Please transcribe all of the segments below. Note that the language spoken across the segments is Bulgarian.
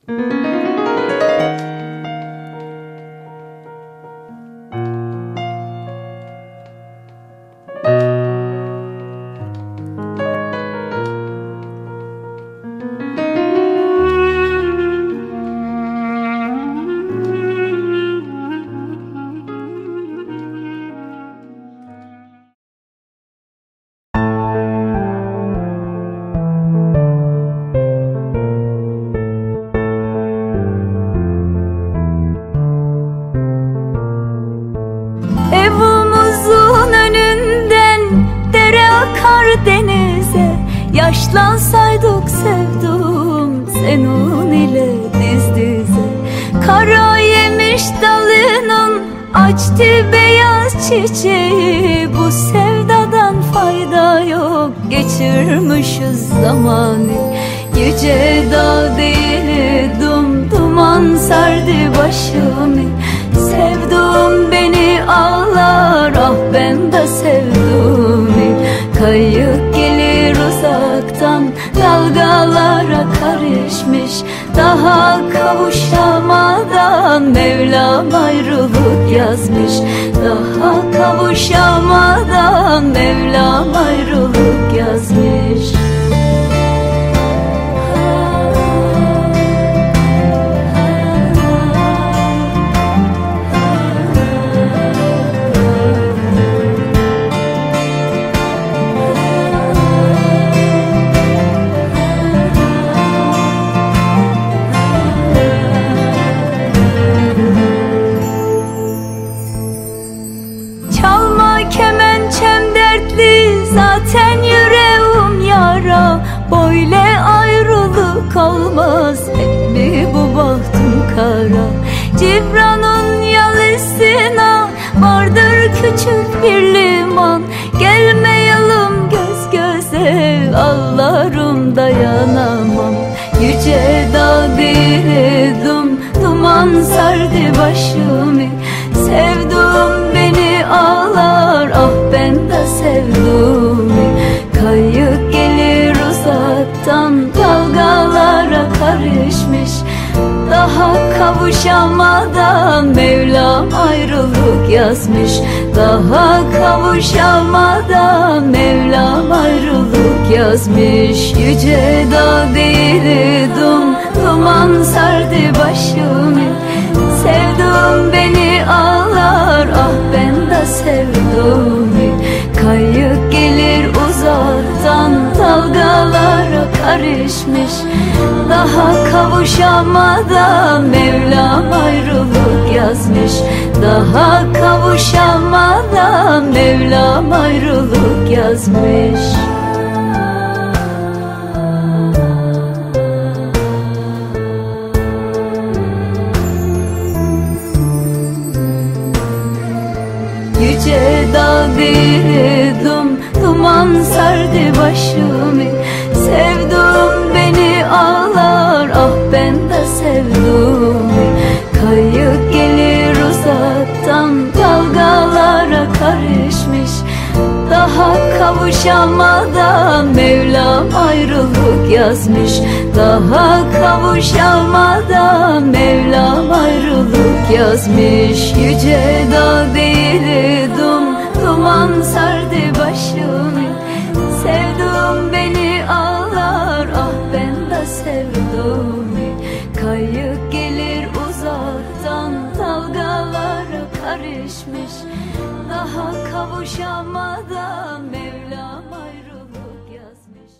Yaşlansaydık sevdum senin ile diz dize. Kara yemiş dalının açtı beyaz çiçeği. Bu sevdadan fayda yok, geçirmişiz zamanı. Yüce dağ değil duman sardı başımı. Sevdum beni ağlar, ah ben de sevdum. Kayık gelir uzaktan, dalgalara karışmış. Daha kavuşamadan Mevlam ayrılık yazmış. Daha kavuşamadan Mevlam ayrılık yazmış. Zaten yüreğim yara, böyle ayrılık olmaz. Hep mi bu bahtım kara? Cibran'ın yalısına vardır küçük bir liman. Gelmeyelim göz göze, ağlarım dayanamam. Yüce dağ değildim, duman sardı başımı. Sevdum beni ağlar, ah ben de sevdum. Kayık gelir uzaktan, dalgalara karışmış. Daha kavuşamadan Mevlam ayrılık yazmış. Daha kavuşamadan Mevlam ayrılık yazmış. Yüce dağ değildim, duman sardı başımı. Sevdum beni ağlar, ah ben de sevdum. Kayık gelir uzaktan, dalgalara karışmış. Daha kavuşamadan Mevlam ayrılık yazmış. Daha kavuşamadan Mevlam ayrılık yazmış. Yüce dağ değildim, duman sardı başımı. Sevdum beni ağlar, ah ben de sevdum. Kayık gelir uzaktan, dalgalara karışmış. Daha kavuşamadan Mevlam ayrılık yazmış. Daha kavuşamadan Mevlam ayrılık yazmış. Yüce dağ değildim, duman sardı başımı. Sevdum beni ağlar, ah ben de sevdum. Kayık gelir uzaktan, dalgalara karışmış. Daha kavuşamadan Mevlam ayrılık yazmış.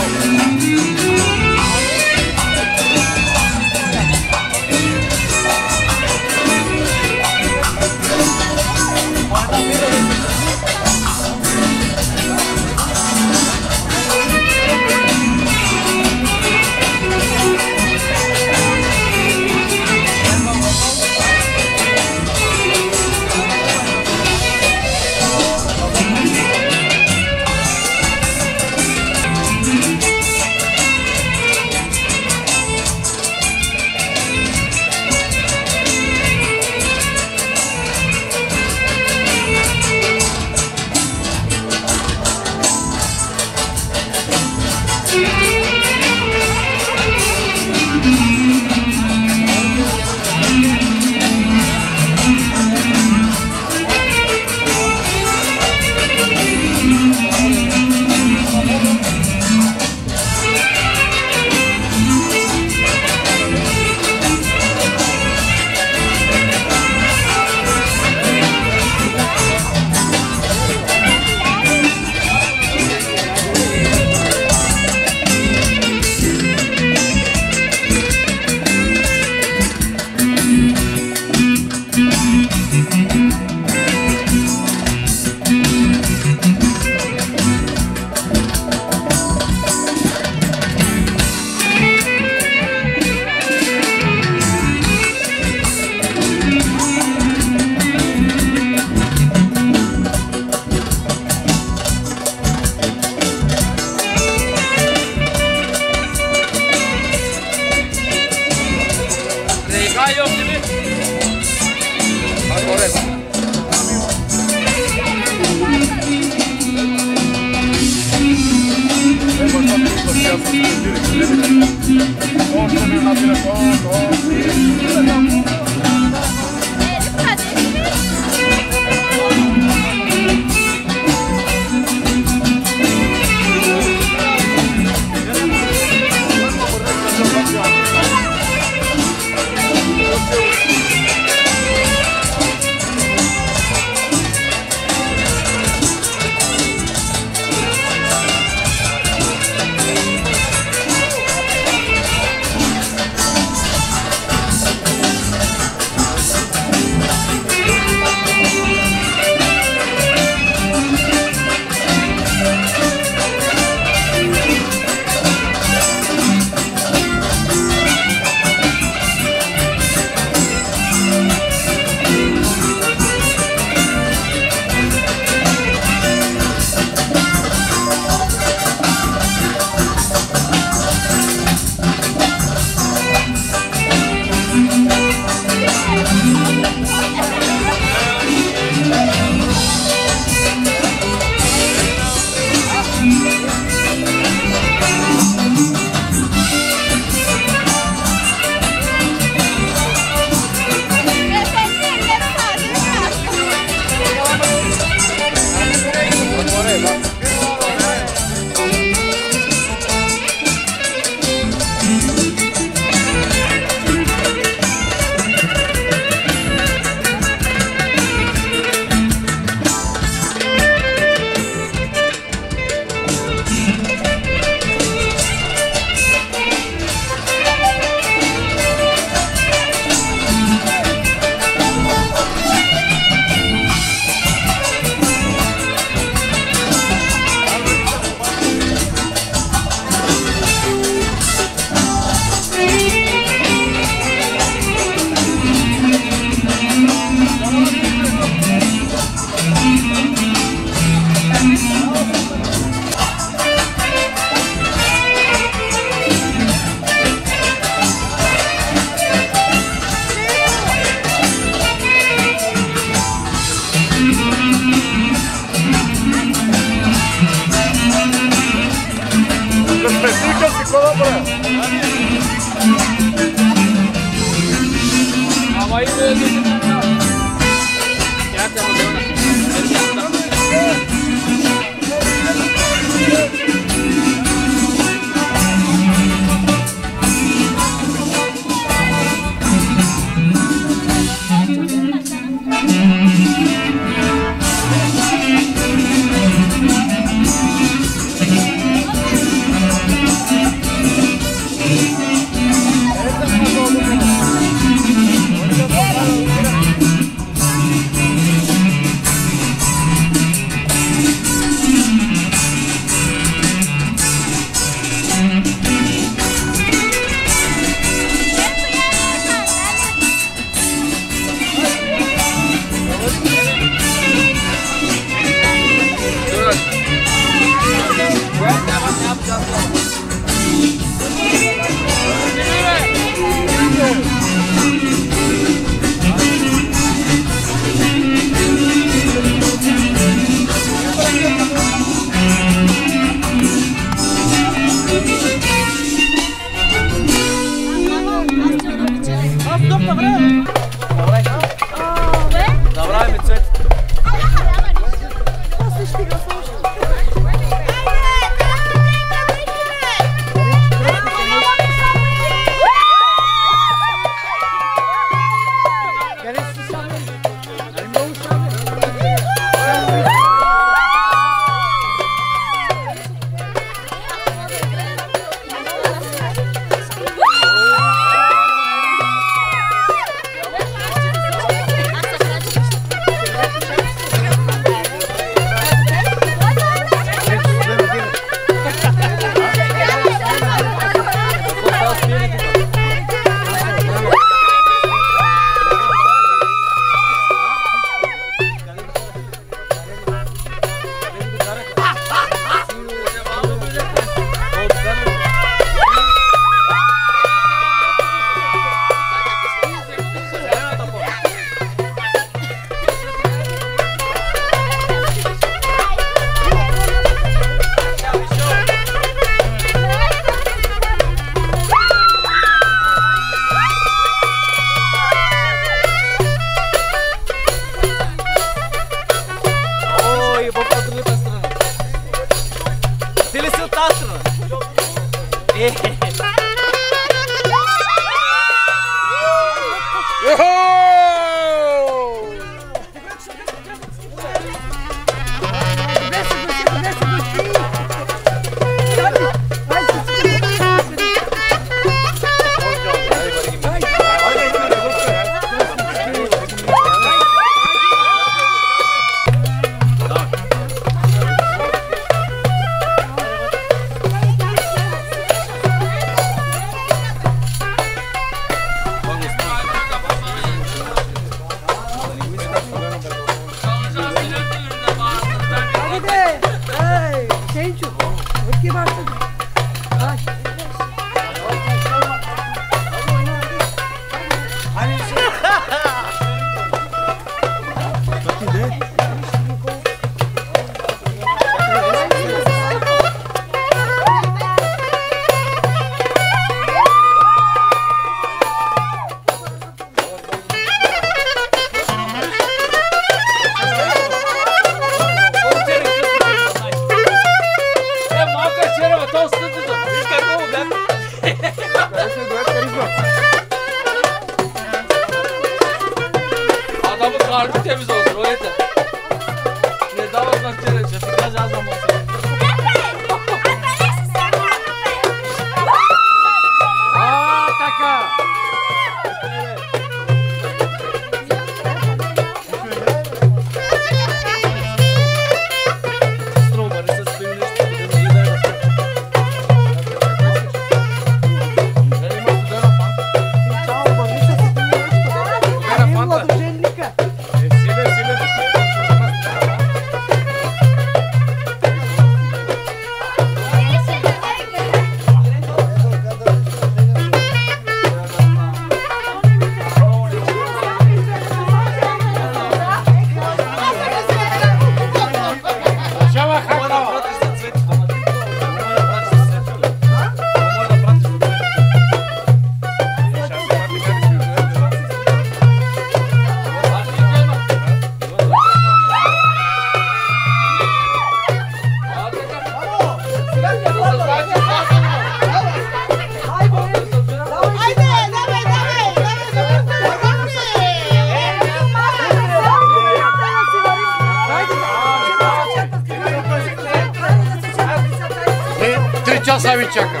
часа ви чакам.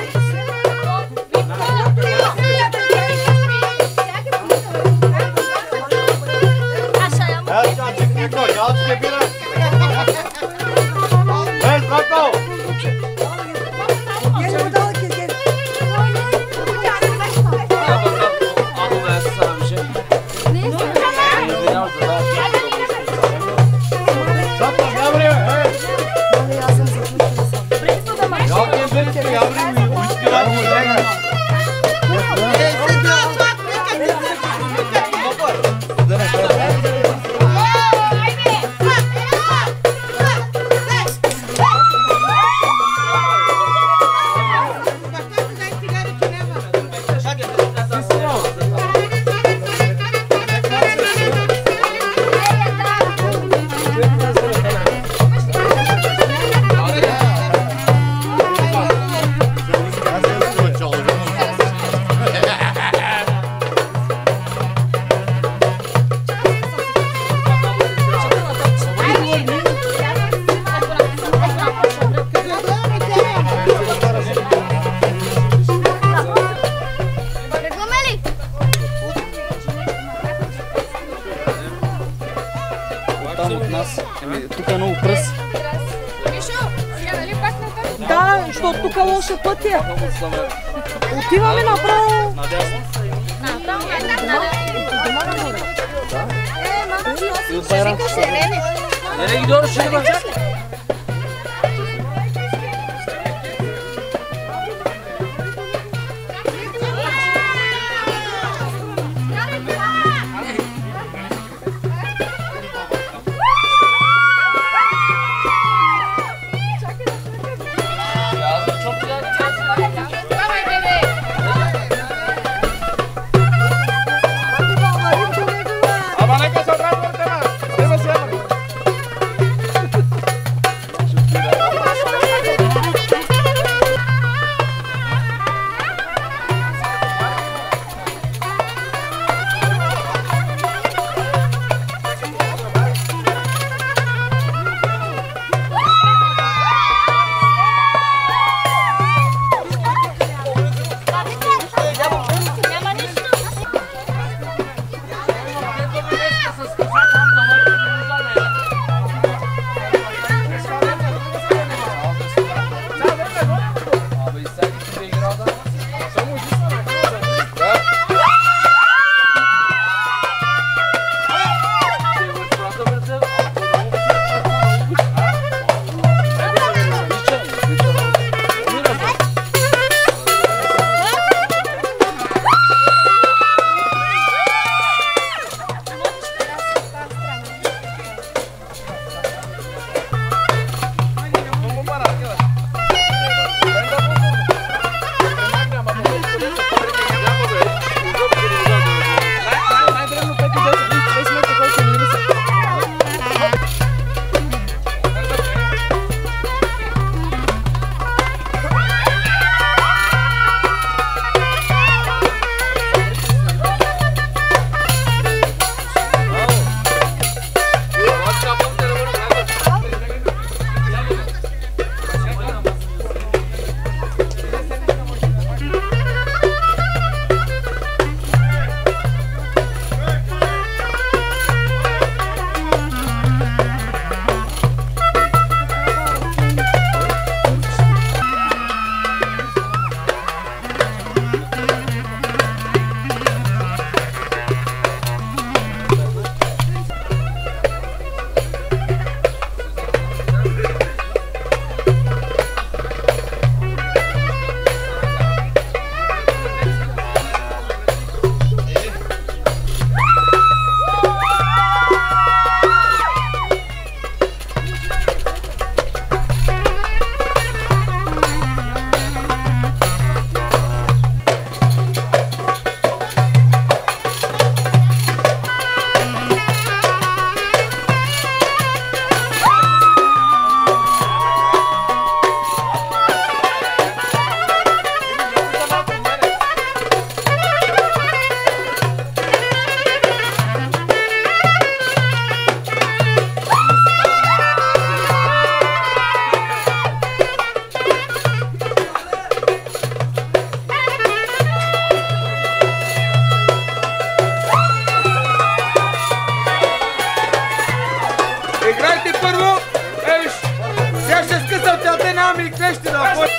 Да, защото тук лошо пътя. Отиваме направо. Играйте първо! Виж! Сега ще скъсам целта, нямаме и клещи да напой.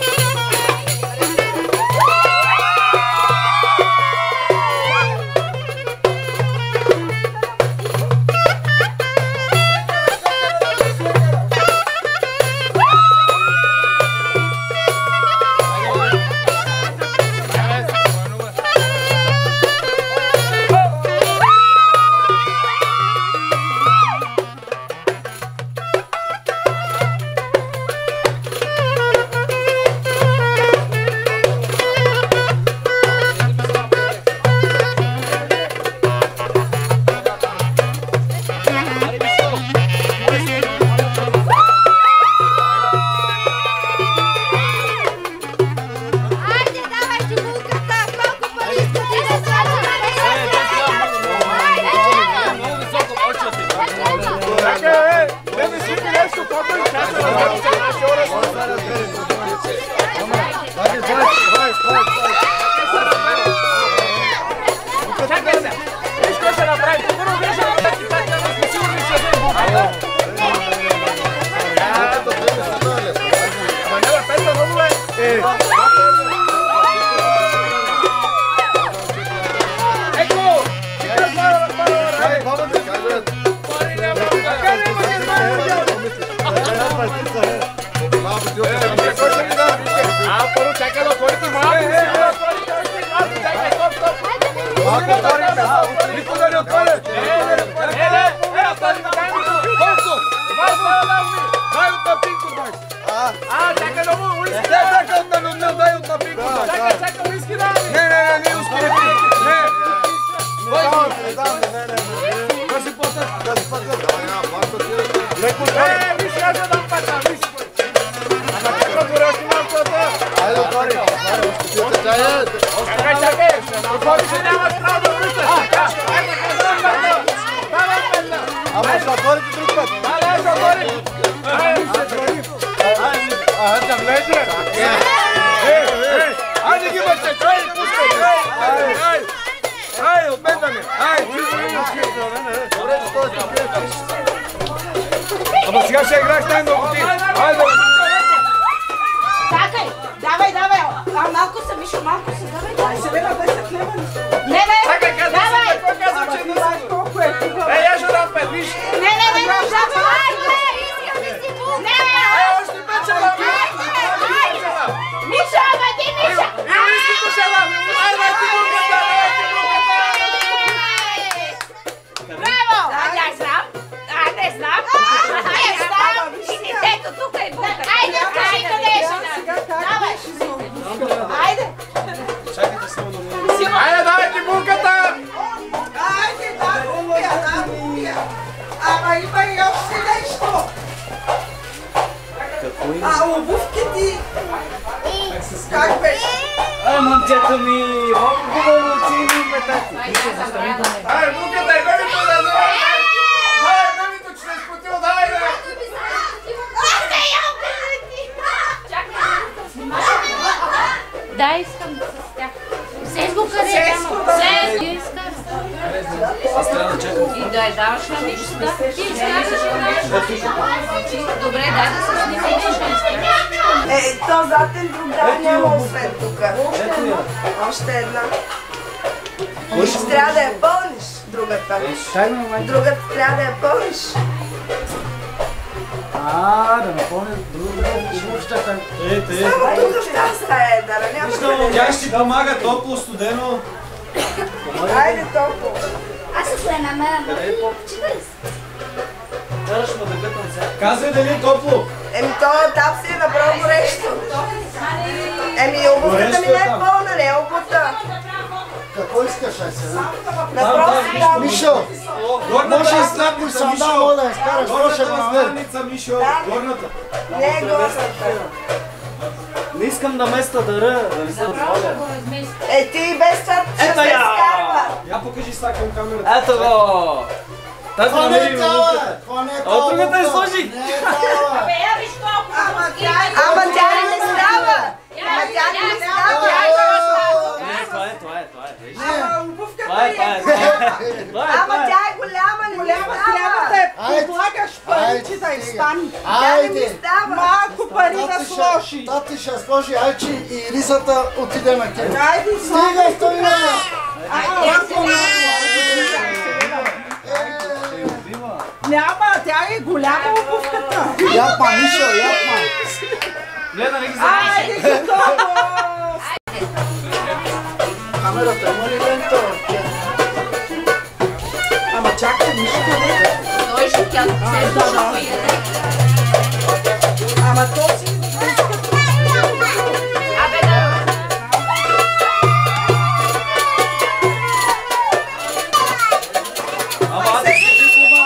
Ама сега ще играеш най-много ти. Айде! Чакай! Давай! А малко са, Мишо, малко са, давай! Се бега без хлеба. Не! Давай! Колко е тук? Я ще дам 5, виж! Не, давай! Не! Още 5 ще дам! Миша, бъди, Миша! Иските ще дам! Айде, ти буката! Браво! Не знам! И детето тук е буката! Айде, къде е жена? Давай! Айде! Айде, давайте буката! Айде, да, купя. Ама има и още нещо. А обувките? Как беше? Момчето ми, много хубаво си ми метати. Айде, буката, е бебето да давай! Давай, бебето, че не изпотил, давай, да! Да, искам да с тях. Сейсбук къде е? Сейсбук. И да я даваш на Мишата. Ти искаш да добре, дай да се снимеш. То заден другар няма освен тук. Още една. Ще трябва да я пълниш, другата. Другата трябва да я пълниш. Да напомня другата обущата. Само тук в тази стая е, дара, няма къде. Тя ще помага топло, студено. Айде топло. Аз се намерям. Къде е топло? Казвай дали е топло. Там си е направо горещо. Обувката ми не е пълна, не е обута. Какво искаш, сега? Напроси там. Мишо, може и сладко сандал да изкараш, може да намерим. Мишо, горната. Не е горната. Не искам да места дъра, да не се отваля. Ти без това ще се изкарва. Я покажи сега към камерата. Ето го! Тази Това не е намери цяла, минута. това не е А от другата я сложих. Не е цяла. Ама тя не става. Ама тя не става. Не, това е. Ама обувката Това е. Ама тя е голяма, не Голяма трябва да я подлагаш парите да изпани. Айде! Малко пари да сложи. Тати ще сложи айчи и ризата отиде на кем. Айде, Стига, стой на! Няма, тя е голяма обувката. Япма, Мишо, япма. Гледа, не ги Айде, готово! Камерата има ли лента? Ама чакай, Мишо, къде? Той ще тя се душа поеде. Ама този... Абе да. Ама аз не си кума.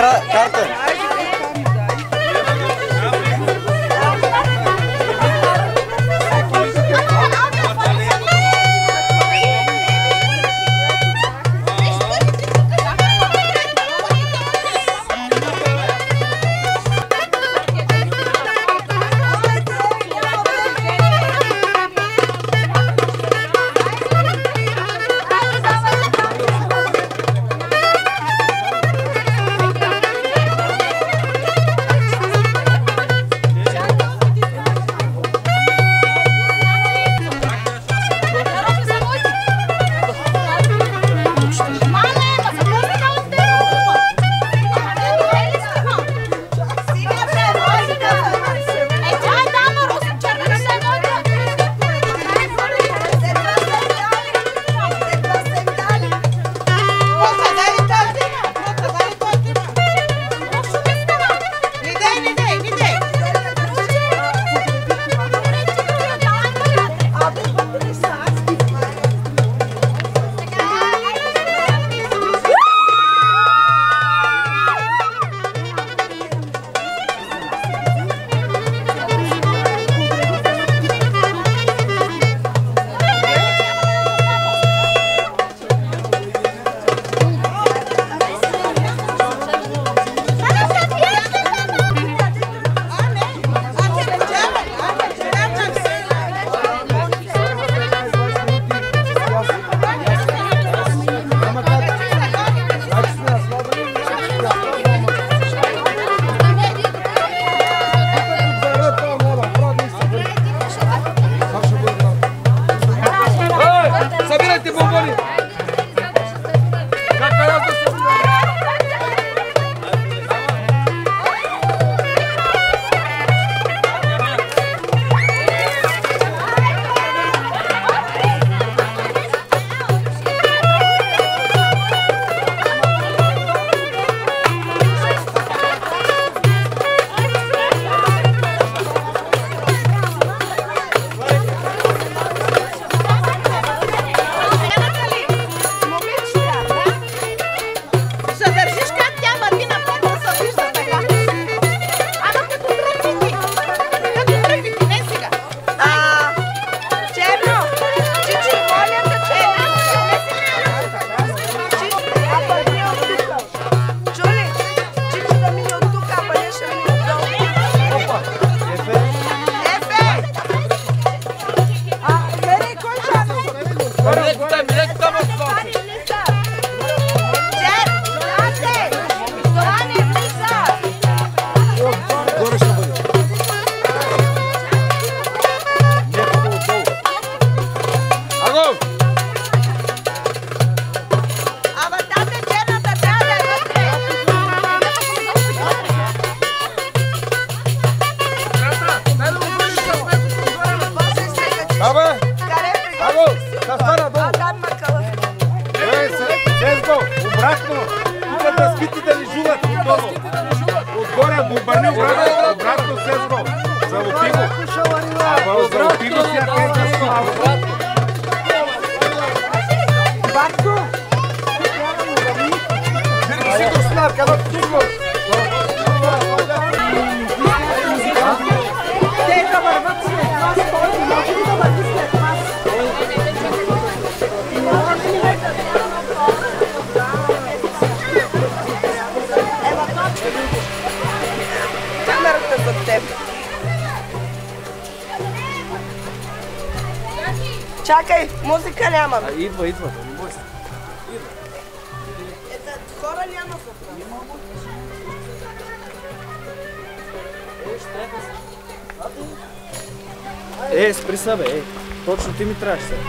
карта. Чакай, музика няма. Идва. Хора няма. Спри се, бе, точно ти ми трябваш сега.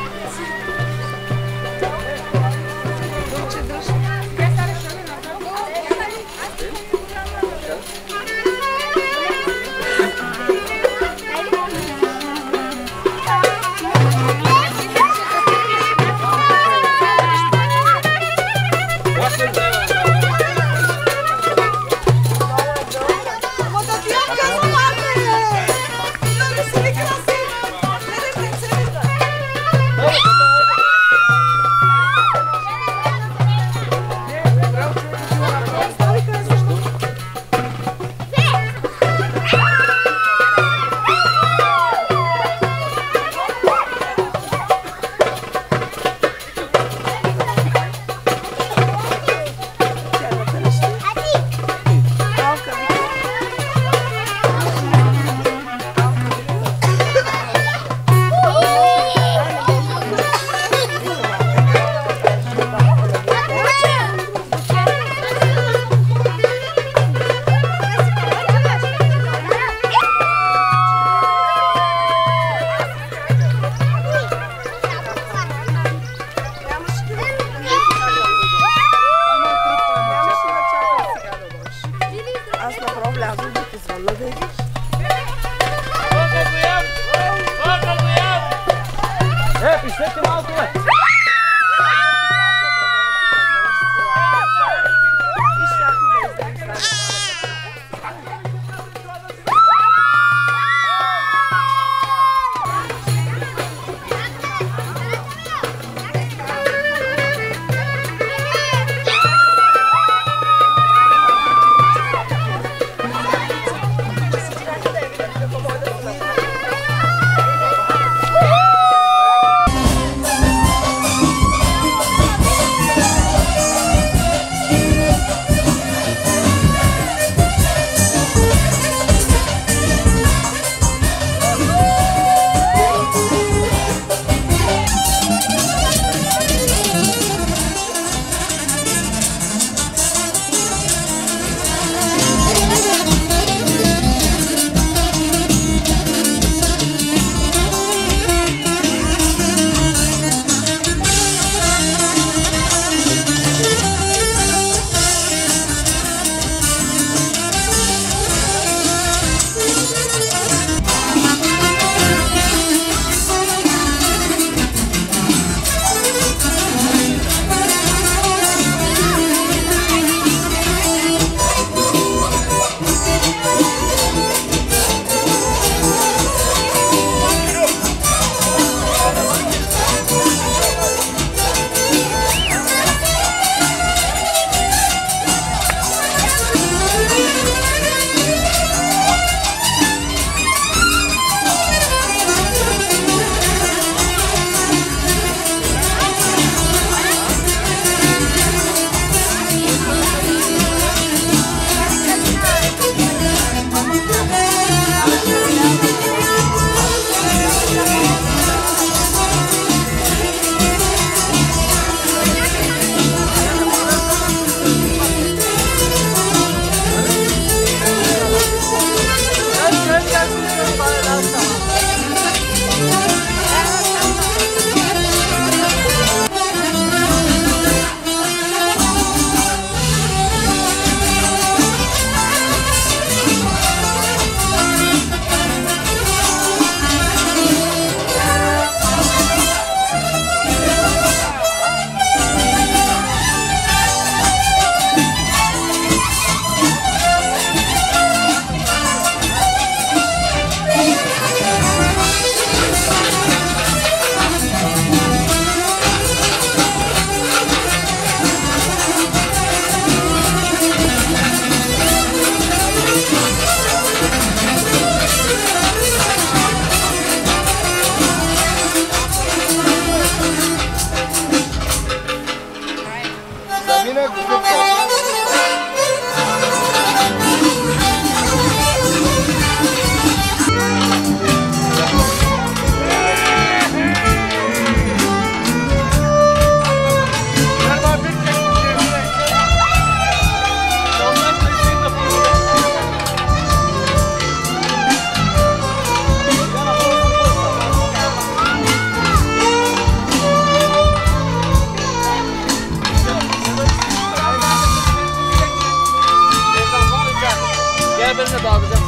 Her birine dağıtacağım.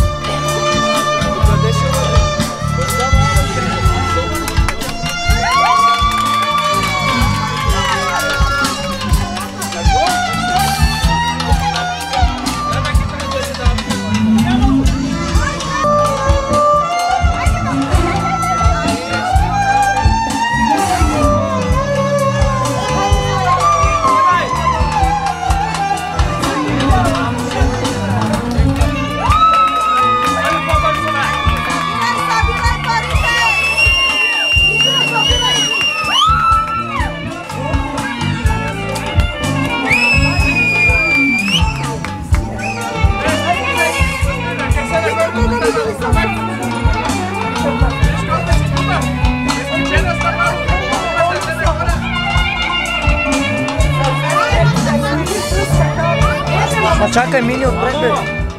Čakaj, mini odprete.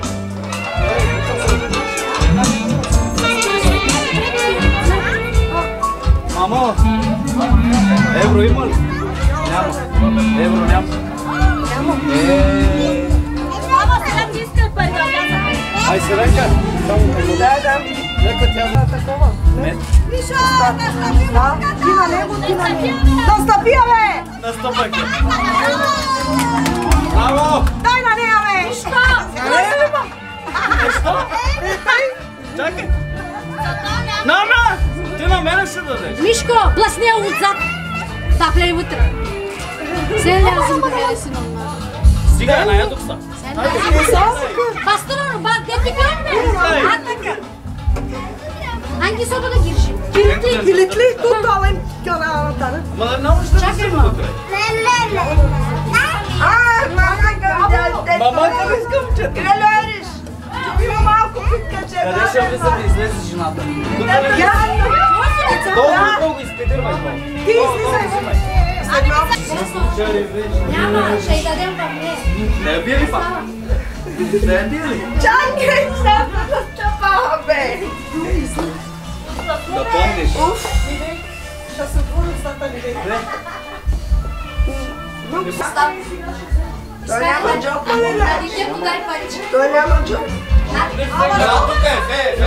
Mamo, euro ima li? Няма. Евро няма. Ай се река. Да. Нека тя да такова. Не. Ти на него. Настъпи, бе! Настъпай. Браво! Дай на нея, бе! Що? Чакай. Нана! Ти на мене ще дадеш. Мишко, плъсни я отзад. Тапляй вътре. Се лязам да гледа си нормално. Стига, на ядох са. Пастора, бак, де ти гледаме? А така. Hangi sobada girişim? Kilitli, tut alın kenarına. Ма да не можеш да Чакай, си ма. вътре. Мама гъмче. Мама къде с гъмчета? Грелориш. Има малко питкаче. Къде ще влиза да излезе жената? Долу изпедирвай това. Ти излизай. Няма, ще й дадем пак не. Не я бие ли пак? Не я бие ли? Чакай, сега да стъпа, бе. Да помниш. Ще се отворим стата ли, бе. Той няма джоб, ли? Дадите подай парички. Той няма джоб. Да, тук е,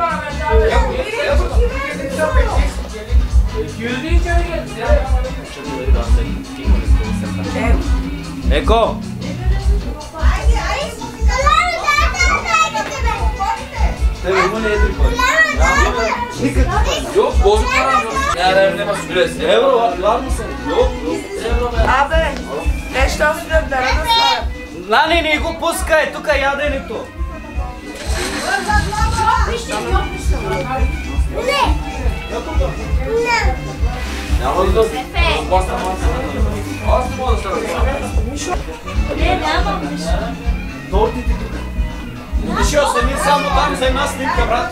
Еко! Тебе има ли едри пари? Никакви пари. Yok, bozuk param yok. Yani nema süresi. Евро, ладно съм. Yok, evro ben. Абе, нещо след дара да слава. Лани, не го пускай, тук е яденето. Няма да се. Бasta masa. Аз не мога да се разбира. Не, нямам нищо. Тортите тук. Вишо се ми само там за една снимка, брат.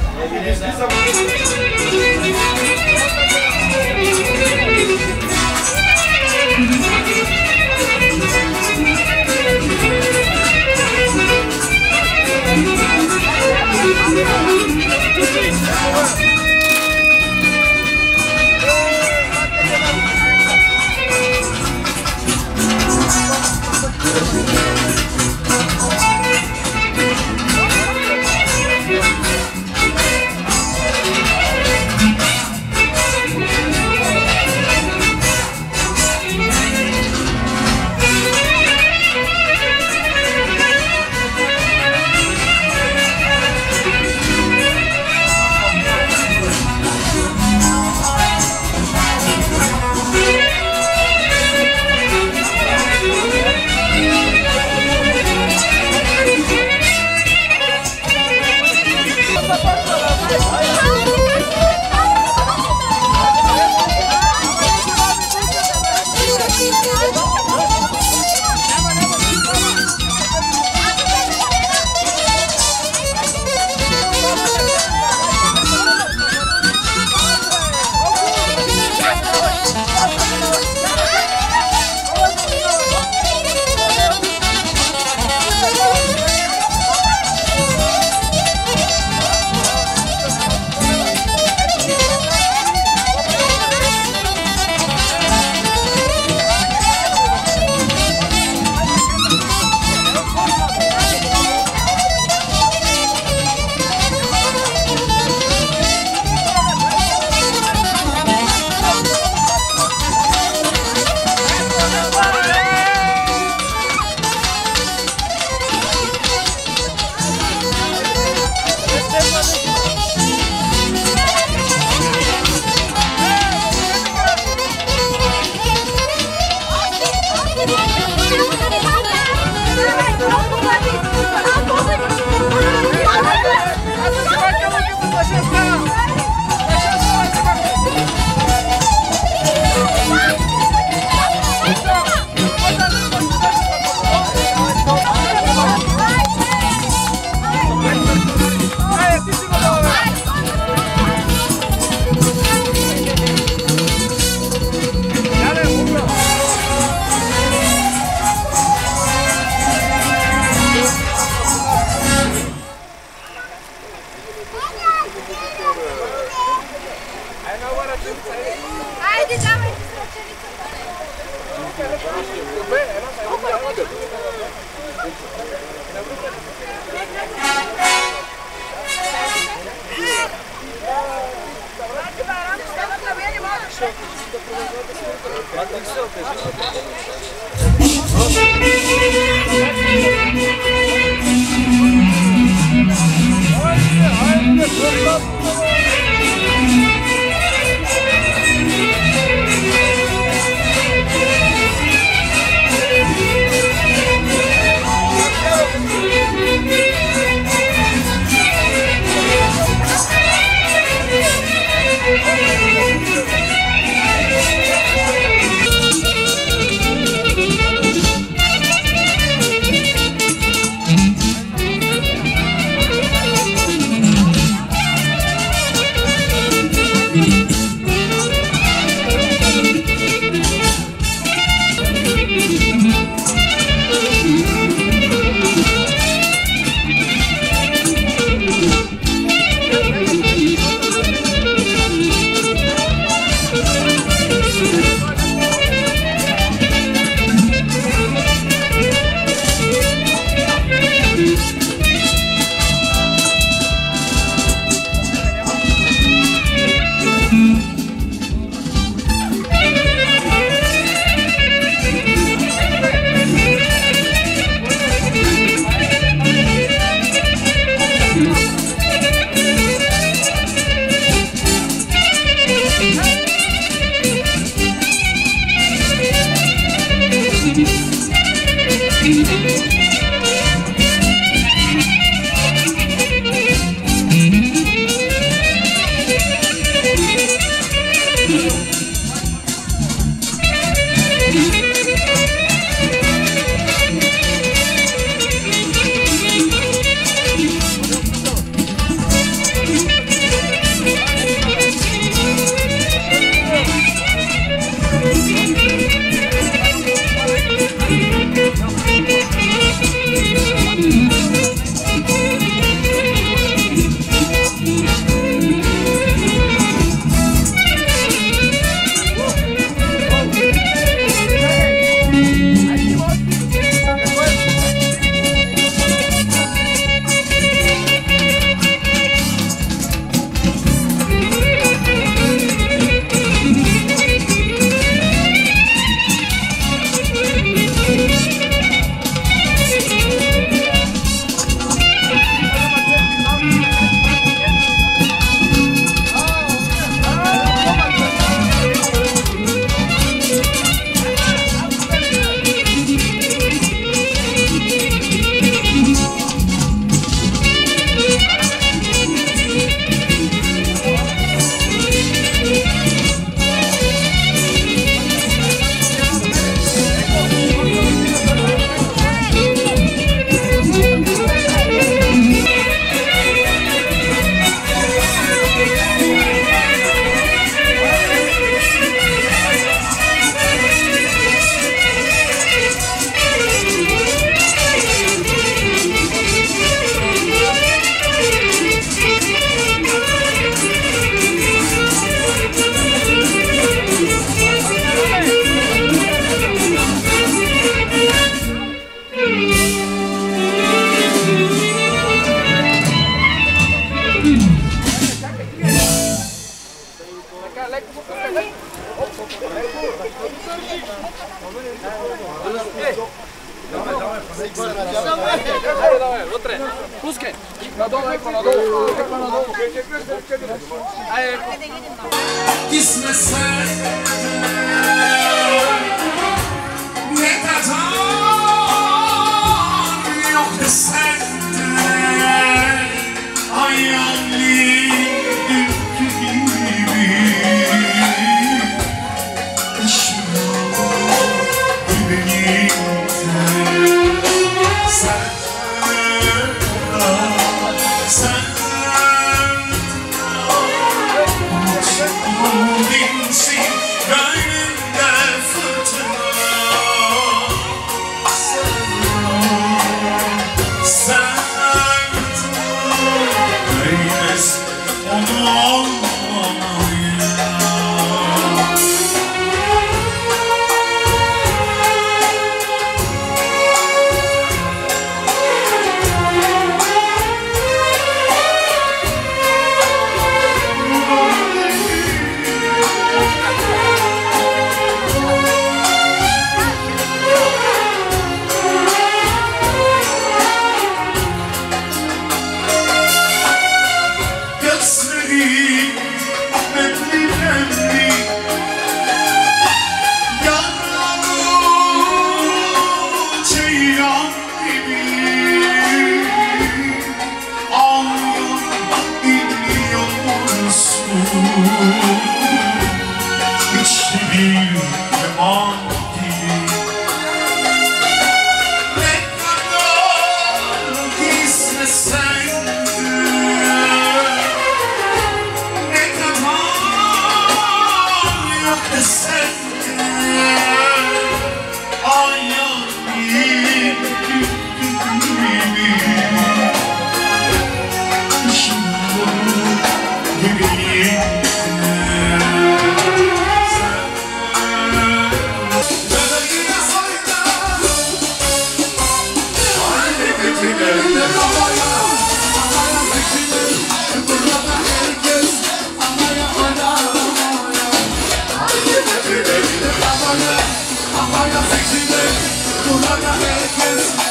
Колата е кенси.